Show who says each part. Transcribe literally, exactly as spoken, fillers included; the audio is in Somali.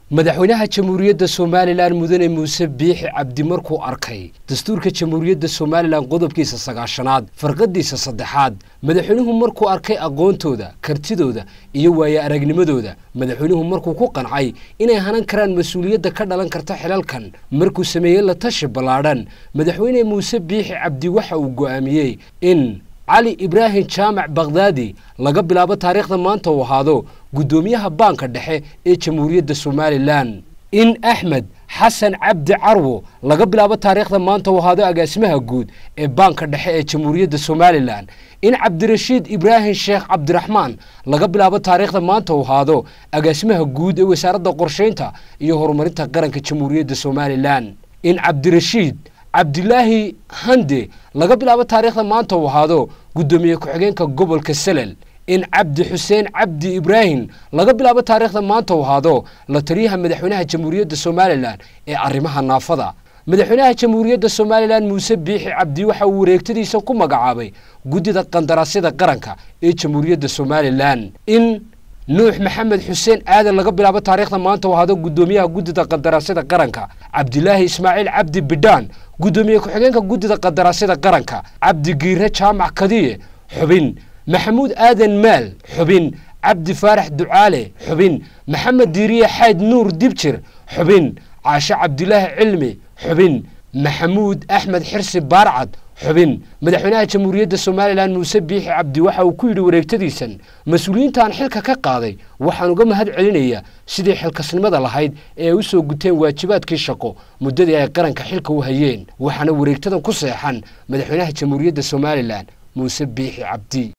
Speaker 1: madaxweynaha jamhuuriyadda Soomaaliland mudane Muuse Biixi Cabdi markuu arkay dastuurka jamhuuriyadda Soomaaliland qodobkiisa sagaashanaad farqadiisa saddexaad madaxweynuhu markuu arkay aqoontooda kartidooda iyo waaya aragnimadooda madaxweynuhu markuu ku qancay inay hanan karaan mas'uuliyadda ka dhalan karta xilalkan markuu sameeyay la tashi balaadhan madaxweyne Muuse Biixi Cabdi waxa uu go'aamiyay in علي إبراهيم جامع بغدادي laga bilaabo taariikhda maanta uu ahaado gudoomiyaha baanka dhexe ee jamhuuriyadda Soomaaliland in Ahmed Hassan Abdi Carwo laga bilaabo taariikhda maanta uu ahaado agaasimaha guud ee baanka dhexe ee jamhuuriyadda Soomaaliland in Cabdirashiid Ibrahim Sheekh Cabdiraxmaan laga bilaabo taariikhda maanta uu ahaado agaasimaha guud ee wasaaradda qorsheynta iyo horumarinta qaranka jamhuuriyadda Soomaaliland in Cabdirashiid Abdullahi Hande laga bilaabo taariikhda maanta uu ahaado gudoomiye ku-xigeenka gobolka Salel in Cabdi Xuseen Cabdi Ibrahim laga bilaabo taariikhda maanta uu ahaado la taliyaha madaxweynaha jamhuuriyadda Soomaaliland ee arrimaha naafada madaxweynaha jamhuuriyadda Soomaaliland Muuse Biixi Cabdi waxa uu wareegtadiisa ku magacaabay gudida qandaraasyada qaranka ee jamhuuriyadda Soomaaliland in نوح محمد حسين آدم لقب بلعبة تاريخ مانتا وهذا قدوميها قدة قدراسة قرنكا عبد الله إسماعيل عبد بدان قدوميها كحجينكا قدة قدراسة قرنكا عبد قيرة شامع كدية حبين محمود آدم مال حبين عبد فارح دعالي حبين محمد ديرية حايد نور ديبتشر حبين عاشا عبد الله علمي حبين محمود أحمد حرسي بارعد حبين مدحوينها جمهورية Soomaaliland Muuse Biixi Cabdi waxa uu ku yiri wareegtadiisan mas'uuliyiintan xilka ka qaaday waxaan uga mahad celinayaa sidii xilkasnimada lahayd ee u soo guteen waajibaadkii shaqo muddadii ay qaranka xilka u hayeen waxaana wareegtadan ku saxan madaxweynaha jamhuuriyadda Soomaaliland Muuse Biixi Cabdi